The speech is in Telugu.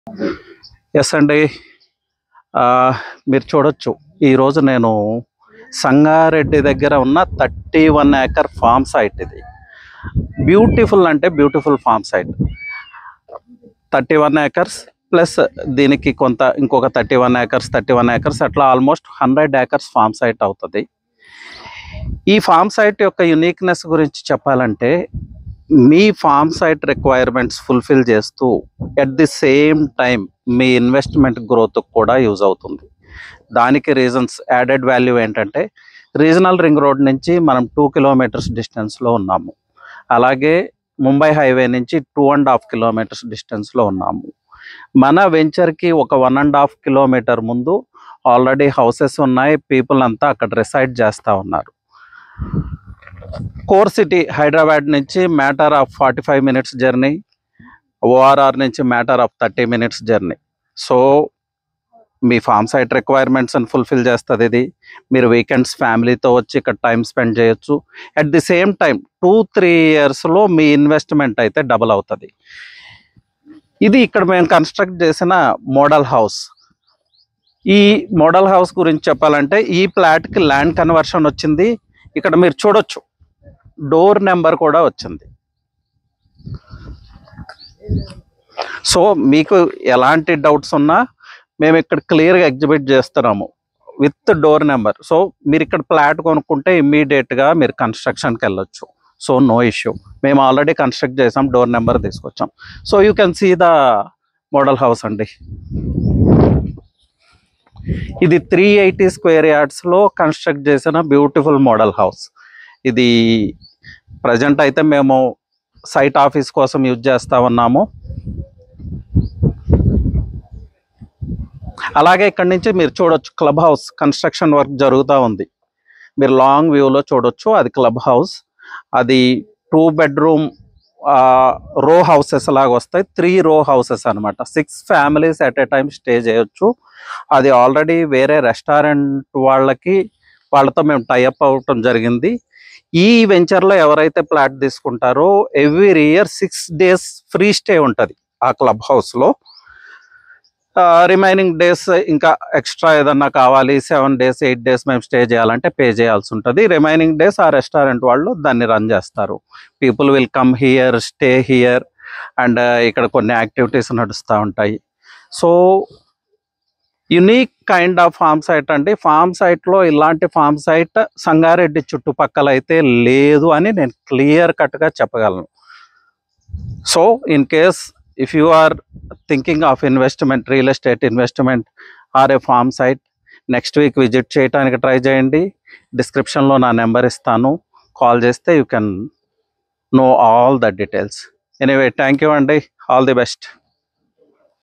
ఎస్ అండి. మీరు చూడొచ్చు ఈరోజు నేను సంగారెడ్డి దగ్గర ఉన్న 31 ఏకర్ ఫామ్ సైట్. ఇది బ్యూటిఫుల్ అంటే beautiful farm site. 31 acres plus దీనికి కొంత ఇంకొక 31 ఏకర్స్ అట్లా ఆల్మోస్ట్ 100 ఏకర్స్ ఫామ్ సైట్ అవుతుంది. ఈ ఫామ్ సైట్ యొక్క యునిక్నెస్ గురించి చెప్పాలంటే, మీ ఫామ్ సైట్ రిక్వైర్మెంట్స్ ఫుల్ఫిల్ చేస్తూ ఎట్ ది సేమ్ టైం మీ ఇన్వెస్ట్మెంట్ గ్రోత్ కూడా యూజ్ అవుతుంది. దానికి రీజన్స్, యాడెడ్ వాల్యూ ఏంటంటే, రీజనల్ రింగ్ రోడ్ నుంచి మనం 2 కిలోమీటర్స్ డిస్టెన్స్లో ఉన్నాము. అలాగే ముంబై హైవే నుంచి 2.5 కిలోమీటర్స్ డిస్టెన్స్లో ఉన్నాము. మన వెంచర్కి ఒక 1.5 కిలోమీటర్ ముందు ఆల్రెడీ హౌసెస్ ఉన్నాయి. పీపుల్ అంతా అక్కడ రిసైడ్ చేస్తూ ఉన్నారు. కోర్ సిటీ హైదరాబాద్ నుంచి matter of 45 minutes journey, ORR నుంచి matter of 30 minutes journey. So మీ ఫామ్ సైట్ రిక్వైర్మెంట్స్ని ఫుల్ఫిల్ చేస్తుంది ఇది. మీరు వీకెండ్స్ ఫ్యామిలీతో వచ్చి ఇక్కడ టైం స్పెండ్ చేయొచ్చు. అట్ ది సేమ్ టైం 2-3 ఇయర్స్లో మీ ఇన్వెస్ట్మెంట్ అయితే డబుల్ అవుతుంది. ఇది ఇక్కడ మేము కన్స్ట్రక్ట్ చేసిన మోడల్ హౌస్. ఈ మోడల్ హౌస్ గురించి చెప్పాలంటే, ఈ ప్లాట్కి ల్యాండ్ కన్వర్షన్ వచ్చింది. ఇక్కడ మీరు చూడొచ్చు, డోర్ నెంబర్ కూడా వచ్చింది. సో మీకు ఎలాంటి డౌట్స్ ఉన్నా మేము ఇక్కడ క్లియర్గా ఎగ్జిబిట్ చేస్తున్నాము విత్ డోర్ నెంబర్. సో మీరు ఇక్కడ ప్లాట్ కొనుక్కుంటే ఇమ్మీడియట్గా మీరు కన్స్ట్రక్షన్కి వెళ్ళొచ్చు. So no issue. మేము ఆల్రెడీ కన్స్ట్రక్ట్ చేసాం, డోర్ నెంబర్ తీసుకొచ్చాం. So you can see the model house అండి. ఇది 380 స్క్వేర్ యార్డ్స్లో కన్స్ట్రక్ట్ చేసిన బ్యూటిఫుల్ మోడల్ హౌస్. ఇది ప్రజెంట్ అయితే మేము సైట్ ఆఫీస్ కోసం యూజ్ చేస్తూ ఉన్నాము. అలాగే ఇక్కడి నుంచి మీరు చూడొచ్చు, క్లబ్ హౌస్ కన్స్ట్రక్షన్ వర్క్ జరుగుతూ ఉంది. మీరు లాంగ్ వ్యూలో చూడొచ్చు, అది క్లబ్ హౌస్. అది 2 బెడ్రూమ్ రో హౌసెస్ లాగా వస్తాయి. 3 రో హౌసెస్ అనమాట. 6 families at a time stay చేయొచ్చు. అది ఆల్రెడీ వేరే రెస్టారెంట్ వాళ్ళతో మేము టైఅప్ అవ్వటం జరిగింది. ఈ వెంచర్లో ఎవరైతే ప్లాట్ తీసుకుంటారో every year 6 days free stay ఉంటుంది ఆ క్లబ్ హౌస్లో. రిమైనింగ్ డేస్ ఇంకా ఎక్స్ట్రా ఏదన్నా కావాలి, 7 days 8 days మేము స్టే చేయాలంటే పే చేయాల్సి ఉంటుంది. రిమైనింగ్ డేస్ ఆ రెస్టారెంట్ వాళ్ళు దాన్ని రన్ చేస్తారు. People will come here, stay here, and ఇక్కడ కొన్ని యాక్టివిటీస్ నడుస్తూ ఉంటాయి. So unique kind of farm site అండి. ఫామ్ సైట్లో ఇలాంటి ఫామ్ సైట్ సంగారెడ్డి చుట్టుపక్కల అయితే లేదు అని నేను క్లియర్ కట్గా చెప్పగలను. So in case if you are thinking of investment, real estate investment or a farm site, next week visit చేయడానికి ట్రై చేయండి. డిస్క్రిప్షన్లో నా నెంబర్ ఇస్తాను, కాల్ చేస్తే you can know all the details. Anyway, thank you అండి. All the best.